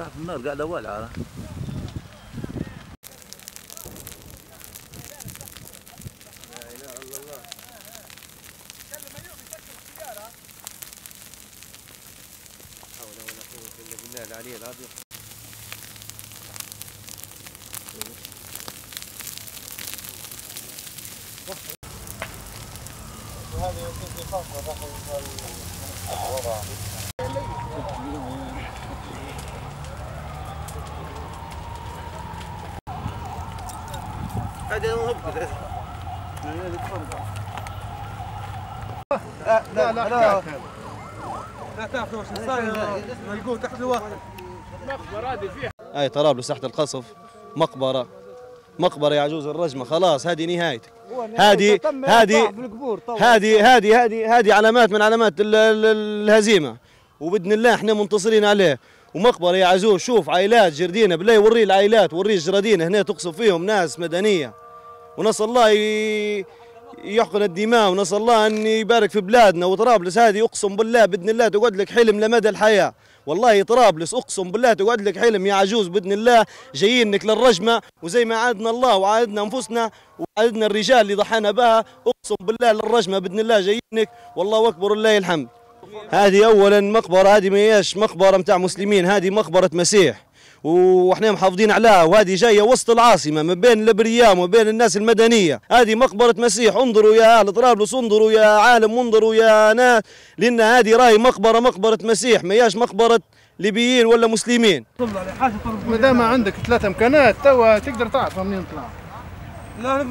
تحت النار قاعده والعه. العلي العظيم. وهذه يمكن في خاصة داخل الوضع. هذا هو لا لا لا لا تاخذوا نلقوه تحت الواحد. مقبرة هذه فيها. هاي طرابلس تحت القصف، مقبرة يا عجوز الرجمة، خلاص هذه نهايتك. هذه علامات من علامات الهزيمة، وبإذن الله احنا منتصرين عليه. ومقبرة يا عجوز، شوف عائلات جردينا بالله، يوري العائلات، وري الجرادين هنا تقصف فيهم ناس مدنية، ونسأل الله يحقن الدماء، ونسأل الله أن يبارك في بلادنا. وطرابلس هذه أقسم بالله بإذن الله تقعد لك حلم لمدى الحياة، والله طرابلس أقسم بالله تقعد لك حلم يا عجوز بإذن الله. جايينك للرجمة، وزي ما عادنا الله وعادنا أنفسنا وعادنا الرجال اللي ضحانا بها، أقسم بالله للرجمة بإذن الله جايينك، والله أكبر لله الحمد. هذه أولا مقبرة، هذه ما هياش مقبرة متاع مسلمين، هذه مقبرة مسيح، واحنا محافظين عليها، وهذه جايه وسط العاصمه ما بين الابرياء وما بين الناس المدنيه. هذه مقبره مسيح، انظروا يا اهل طرابلس، انظروا يا عالم، انظروا يا ناس، لان هذه راهي مقبره مسيح، ما هياش مقبره ليبيين ولا مسلمين. ما دام عندك 3 مكانات توا تقدر تعرف منين طلع. لا